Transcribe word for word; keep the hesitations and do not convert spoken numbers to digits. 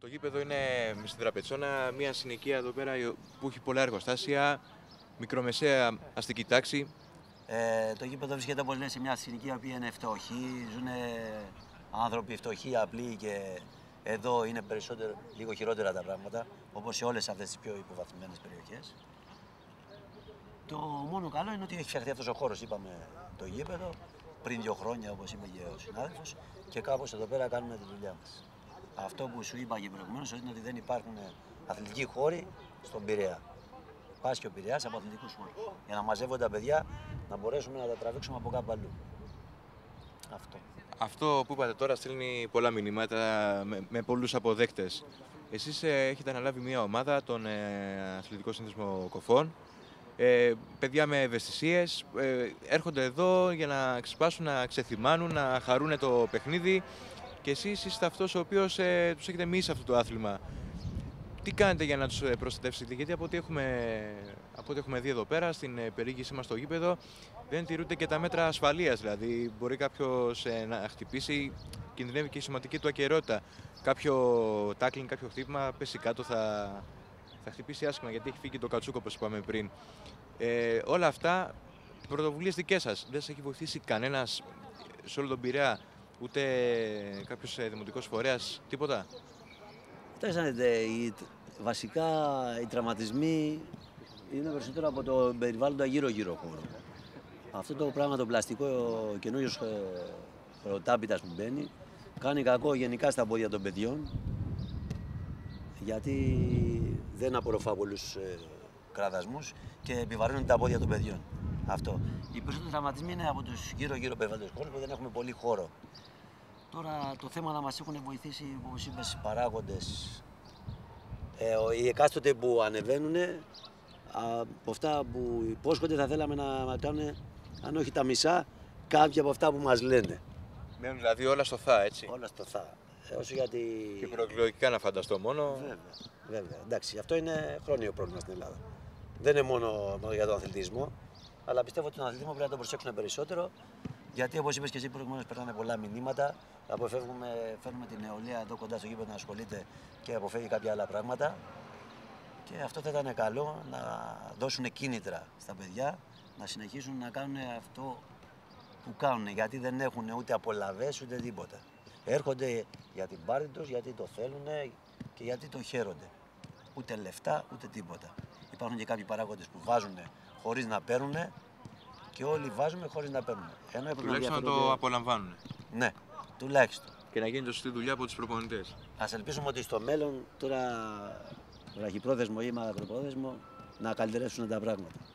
Το γήπεδο είναι στην Τραπετσόνα, μια συνοικία εδώ πέρα που έχει πολλά εργοστάσια, μικρομεσαία αστική τάξη. Ε, το γήπεδο βρίσκεται όπως λένε, σε μια συνοικία που είναι φτωχή, ζουν άνθρωποι φτωχοί, απλοί και εδώ είναι περισσότερο, λίγο χειρότερα τα πράγματα, όπως σε όλες αυτές τις πιο υποβαθμισμένες περιοχές. Το μόνο καλό είναι ότι έχει φτιαχτεί αυτός ο χώρος, είπαμε, το γήπεδο, πριν δύο χρόνια, όπως είπε και ο συνάδελφος, και κάπως εδώ πέρα κάνουμε τη δουλειά μας. Αυτό που σου είπα και προηγουμένως είναι ότι δεν υπάρχουν αθλητικοί χώροι στον Πειραιά. Πας και ο Πειραιάς από αθλητικούς χώρους. Για να μαζεύονται τα παιδιά, να μπορέσουμε να τα τραβήξουμε από κάπου αλλού. Αυτό. Αυτό που είπατε τώρα στέλνει πολλά μηνύματα με, με πολλούς αποδέκτες. Εσείς ε, έχετε αναλάβει μια ομάδα, τον ε, Αθλητικό Σύνδεσμο Κοφών. Ε, παιδιά με ευαισθησίες ε, έρχονται εδώ για να ξεσπάσουν, να ξεθυμάνουν, να χαρούν το παιχνίδι. Και εσείς είστε αυτός ο οποίος ε, τους έχετε μίσει αυτό το άθλημα. Τι κάνετε για να τους προστατεύσετε, γιατί από ό,τι έχουμε, από ό,τι έχουμε δει εδώ πέρα στην περιήγησή μας στο γήπεδο δεν τηρούνται και τα μέτρα ασφαλείας. Δηλαδή, μπορεί κάποιος ε, να χτυπήσει, κινδυνεύει και η σωματική του ακεραιότητα. Κάποιο τάκλινγκ, κάποιο χτύπημα πέσει κάτω, θα, θα χτυπήσει άσχημα γιατί έχει φύγει το κατσούκο, όπως είπαμε πριν. Ε, όλα αυτά πρωτοβουλίες δικές σας. Δεν σας έχει βοηθήσει κανένας σε όλο τον Πειραιά, ούτε κάποιος ε, δημοτικός φορέας, τίποτα? Κοιτάξτε, βασικά οι τραυματισμοί είναι περισσότερο από το περιβάλλοντα γύρω-γύρω χώρο. Αυτό το πράγμα, το πλαστικό καινούριο προτάπητας που μπαίνει, κάνει κακό γενικά στα πόδια των παιδιών, γιατί δεν απορροφά πολλούς ε, κραδασμούς και επιβαρύνουν τα πόδια των παιδιών. Αυτό. Οι περισσότεροι τραυματισμοί είναι από τους γύρω-γύρω περιβάλλοντες χώρους που δεν έχουμε πολύ χώρο. Τώρα το θέμα να μας έχουν βοηθήσει, όπως είπες, οι παράγοντες, ε, οι εκάστοτε που ανεβαίνουν, από αυτά που υπόσχονται θα θέλαμε να, να κάνουν, αν όχι τα μισά, κάποια από αυτά που μας λένε. Μένουν δηλαδή όλα στο θα, έτσι. Όλα στο θα. Ε, όσο γιατί... Και προεκλογικά να φανταστώ μόνο. Βέβαια, βέβαια. Εντάξει, αυτό είναι χρόνιο πρόβλημα στην Ελλάδα. Δεν είναι μόνο, μόνο για τον αθλητισμό, αλλά πιστεύω ότι τον αθλητισμό πρέπει να τον προσέξουν περισσότερο. Γιατί, όπως είπες και εσύ προηγουμένως, περνάνε πολλά μηνύματα. Αποφεύγουμε, φέρνουμε την νεολαία εδώ κοντά στο γήπεδο να ασχολείται και αποφεύγει κάποια άλλα πράγματα. Και αυτό θα ήταν καλό, να δώσουν κίνητρα στα παιδιά να συνεχίσουν να κάνουν αυτό που κάνουν. Γιατί δεν έχουν ούτε απολαβές ούτε τίποτα. Έρχονται για την πάρτη τους, γιατί το θέλουν και γιατί το χαίρονται. Ούτε λεφτά ούτε τίποτα. Υπάρχουν και κάποιοι παράγοντες που βάζουν χωρίς να παίρνουν. Και όλοι βάζουμε χωρίς να παίρνουμε. Τουλάχιστον να το απολαμβάνουν. Ναι, τουλάχιστον. Και να γίνει το σωστή δουλειά από τους προπονητές. Ας ελπίσουμε ότι στο μέλλον, τώρα βραχυπρόθεσμο ή μακροπρόθεσμο, να καλυτερεύσουν τα πράγματα.